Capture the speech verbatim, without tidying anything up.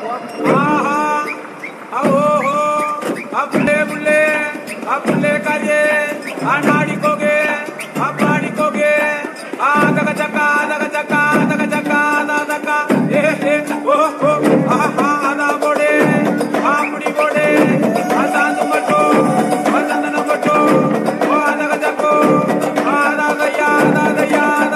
हाँ हो हो, अब बुले बुले, अब बुले का ये, नाड़ी को